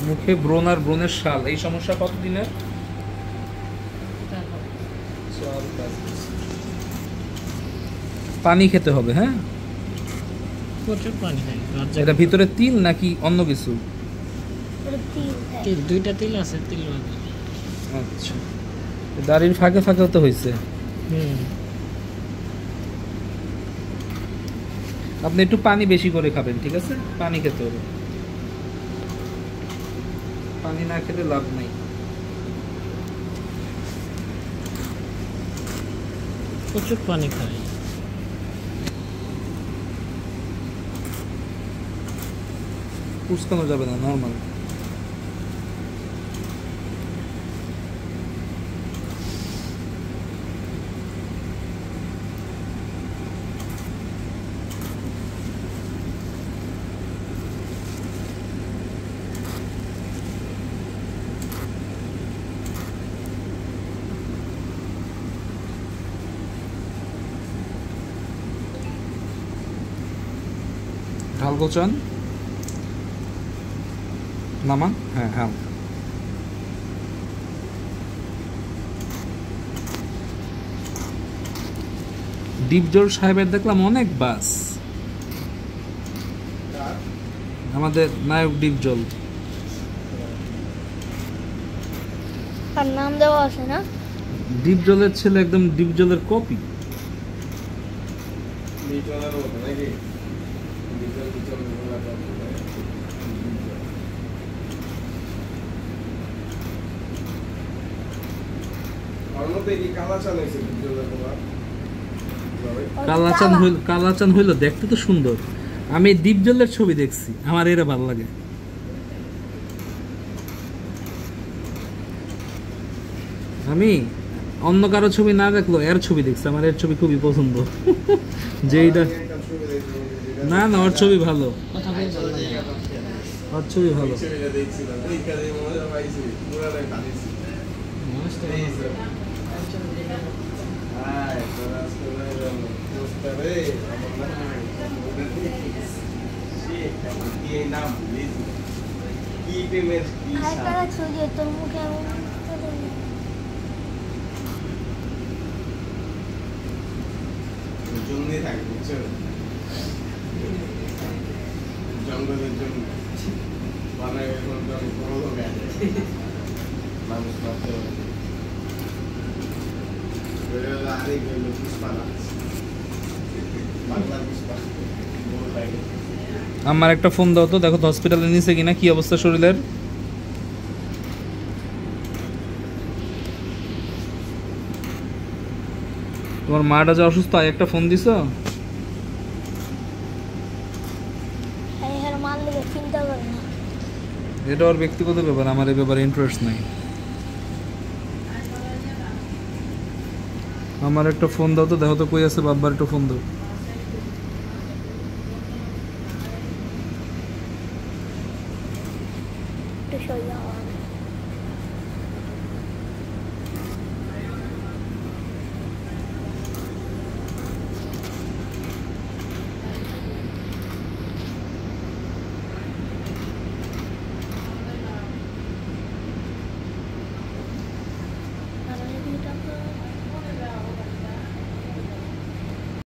মুখে ব্রণ আর ব্রণের শাল, এই সমস্যা কতদিনের? পানি খেতে হবে, হ্যাঁ? প্রচুর পানি খাই। এটা ভিতরে তিল নাকি অন্য কিছু? তিল, দুইটা তিল আছে, তিল বাদে। আচ্ছা, দাড়ির ফাঁকে ফাঁকেও তো হয়েছে। আপনি একটু পানি বেশি করে খাবেন, ঠিক আছে? পানি খেতে হবে, পানি না খেলে লাভ নেই। প্রচুর পানি খাই। উস্কানো যাবে না, নর্মাল। ঢাল গোচান নামান, হ্যাঁ হ্যাঁ। ডিপজল সাহেবের দেখলাম অনেক বাস, আমাদের নায়ক ডিপজল। তার নাম দেওয়া আছে না? ডিপজলের ছেলে, একদম ডিপজলের কপি। কালাচান হইল দেখতে তো সুন্দর। আমি ডিপজলের ছবি দেখছি, আমার এরা ভালো লাগে। আমি অন্য কারো ছবি না দেখলো এর ছবি দেখছি, আমার এর ছবি খুবই পছন্দ। যেইটা না না, ওর ছবি ভালো, ওর ছবি ভালো। তোর মুখে জঙ্গলে থাকে, বুঝছো? জঙ্গলের জন্য বানায় এখন বড় হবে, মানুষ মারতে হবে। আরেক হইলো পুষ্পা নাচ, বাংলার পুষ্পা, বড় লাগে। আমার একটা ফোন দাও তো, দেখো তো হসপিটালে নিছে কিনা, কি অবস্থা শরীরের। তোমার মাটা যে অসুস্থ, একটা ফোন দিছো? চিন্তা করে না, এটা ওর ব্যক্তিগত ব্যাপার, আমার এই ব্যাপারে ইন্টারেস্ট নাই। আমার একটা ফোন দাও তো, দেখো তো কই আছে, বাবার একটা ফোন দাও। একটু সই যাওয়া